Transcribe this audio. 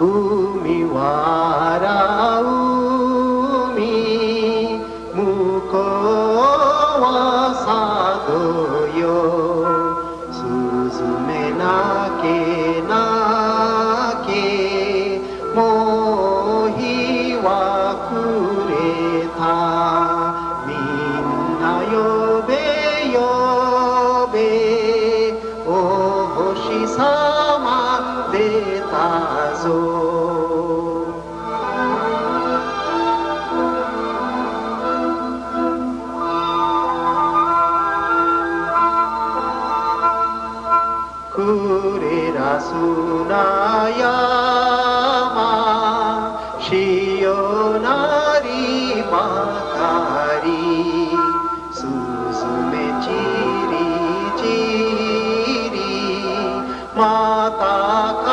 海笑う海向こうは佐渡よスズメ鳴け鳴けもう日は暮れたみんな呼べ呼べお星様出たぞくれらすな山潮なりばかりすずめちりちりまたか